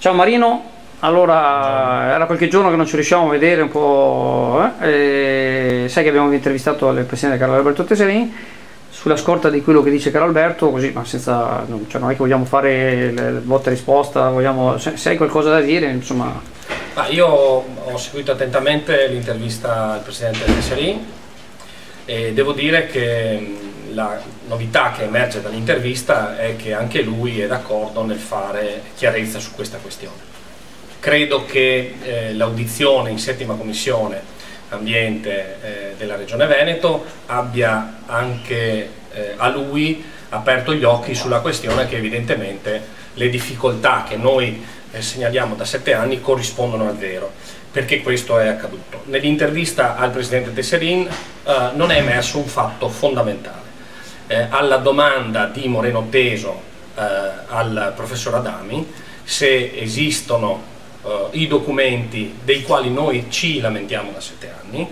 Ciao Marino, allora era qualche giorno che non ci riusciamo a vedere un po', sai che abbiamo intervistato il presidente Carlo Alberto Teserin sulla scorta di quello che dice Carlo Alberto, così, ma senza, cioè non è che vogliamo fare botta e risposta, vogliamo, se hai qualcosa da dire, insomma. Io ho seguito attentamente l'intervista al presidente Teserin e devo dire che la novità che emerge dall'intervista è che anche lui è d'accordo nel fare chiarezza su questa questione. Credo che l'audizione in settima commissione ambiente della Regione Veneto abbia anche a lui aperto gli occhi sulla questione che evidentemente le difficoltà che noi segnaliamo da 7 anni corrispondono al vero, perché questo è accaduto. Nell'intervista al presidente Teserin non è emerso un fatto fondamentale. Alla domanda di Moreno Teso al professor Adami se esistono i documenti dei quali noi ci lamentiamo da 7 anni,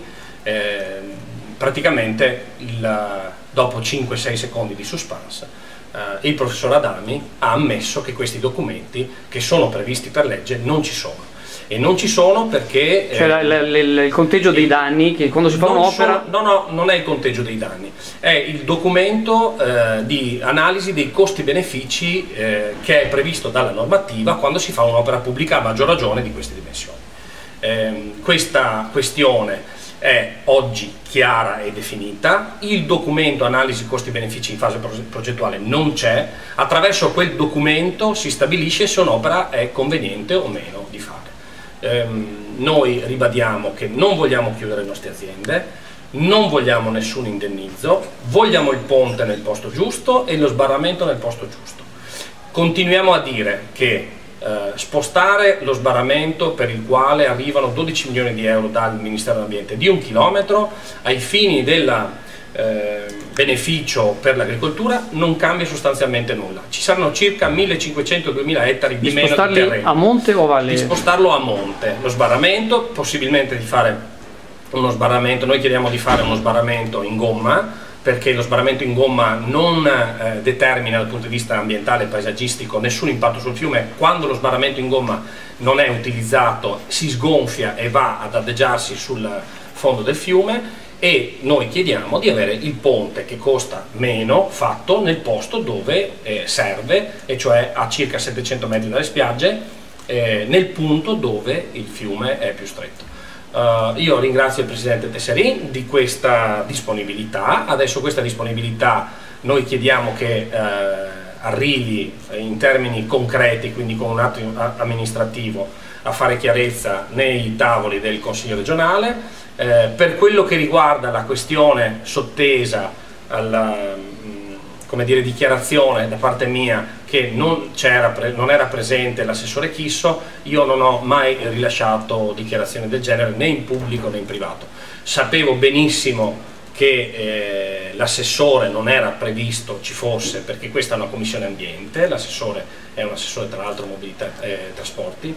praticamente dopo 5-6 secondi di suspense il professor Adami ha ammesso che questi documenti che sono previsti per legge non ci sono. E non ci sono perché... Cioè il conteggio dei danni, che quando si fa un'opera... No, non è il conteggio dei danni, è il documento di analisi dei costi-benefici che è previsto dalla normativa quando si fa un'opera pubblica, a maggior ragione di queste dimensioni. Questa questione è oggi chiara e definita, il documento analisi costi-benefici in fase progettuale non c'è, attraverso quel documento si stabilisce se un'opera è conveniente o meno di fare. Noi ribadiamo che non vogliamo chiudere le nostre aziende, non vogliamo nessun indennizzo, vogliamo il ponte nel posto giusto e lo sbarramento nel posto giusto. Continuiamo a dire che spostare lo sbarramento per il quale arrivano 12 milioni di euro dal Ministero dell'Ambiente di 1 chilometro ai fini del beneficio per l'agricoltura non cambia sostanzialmente nulla. Ci saranno circa 1500-2000 ettari di meno di terreno. A monte o a valle? Di spostarlo a monte, lo sbarramento, possibilmente di fare uno sbarramento, noi chiediamo di fare uno sbarramento in gomma, perché lo sbarramento in gomma non determina dal punto di vista ambientale e paesaggistico nessun impatto sul fiume. Quando lo sbarramento in gomma non è utilizzato si sgonfia e va ad addeggiarsi sul fondo del fiume, e noi chiediamo di avere il ponte che costa meno fatto nel posto dove serve, e cioè a circa 700 metri dalle spiagge, nel punto dove il fiume è più stretto. Io ringrazio il presidente Teserin di questa disponibilità. Adesso questa disponibilità noi chiediamo che arrivi in termini concreti, quindi con un atto amministrativo, a fare chiarezza nei tavoli del Consiglio regionale. Per quello che riguarda la questione sottesa alla dichiarazione da parte mia che non era presente l'assessore Chisso, io non ho mai rilasciato dichiarazioni del genere né in pubblico né in privato. Sapevo benissimo che l'assessore non era previsto ci fosse, perché questa è una commissione ambiente, l'assessore è un assessore tra l'altro mobilità e trasporti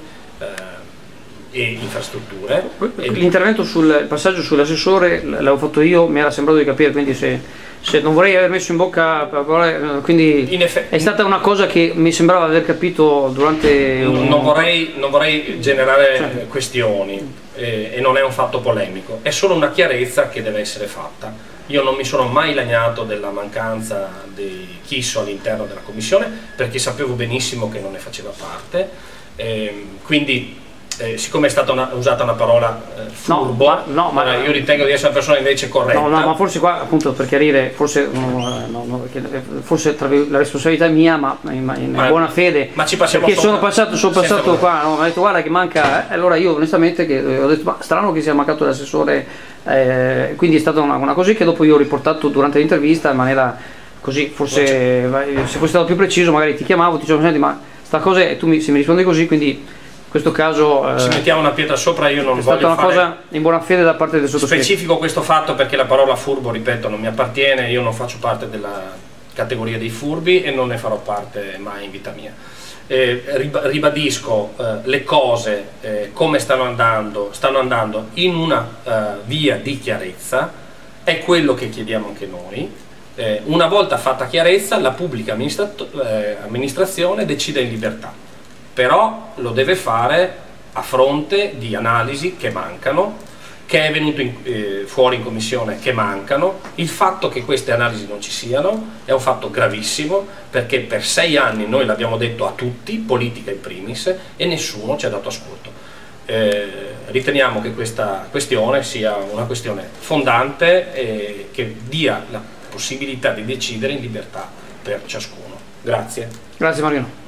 e infrastrutture. L'intervento sul passaggio sull'assessore l'avevo fatto io, mi era sembrato di capire, quindi se non vorrei aver messo in bocca parole, quindi è stata una cosa che mi sembrava aver capito durante non vorrei generare questioni e non è un fatto polemico, è solo una chiarezza che deve essere fatta. Io non mi sono mai lagnato della mancanza di Chisso all'interno della commissione, perché sapevo benissimo che non ne faceva parte, quindi siccome è stata usata una parola furbo, io ritengo di essere una persona invece corretta. No, ma forse qua, appunto, per chiarire, forse la responsabilità è mia, ma in buona fede, ma ci passiamo perché sono passato qua, no? Mi ha detto guarda che manca, allora io onestamente ho detto ma strano che sia mancato l'assessore, quindi è stata una così che dopo io ho riportato durante l'intervista in maniera così, forse se fossi stato più preciso magari ti chiamavo, ti dicevo senti ma sta cosa, e tu se mi rispondi così, quindi in questo caso ci mettiamo una pietra sopra. Io non voglio fare, è stata una cosa in buona fede da parte del sottoscritto. Specifico questo fatto perché la parola furbo, ripeto, non mi appartiene, io non faccio parte della categoria dei furbi e non ne farò parte mai in vita mia. Ribadisco le cose come stanno andando in una via di chiarezza, è quello che chiediamo anche noi. Una volta fatta chiarezza la pubblica amministrazione decide in libertà. però lo deve fare a fronte di analisi che mancano, che è venuto fuori in commissione, che mancano. Il fatto che queste analisi non ci siano è un fatto gravissimo, perché per 6 anni noi l'abbiamo detto a tutti, politica in primis, e nessuno ci ha dato ascolto. Riteniamo che questa questione sia una questione fondante e che dia la possibilità di decidere in libertà per ciascuno. Grazie. Grazie Marino.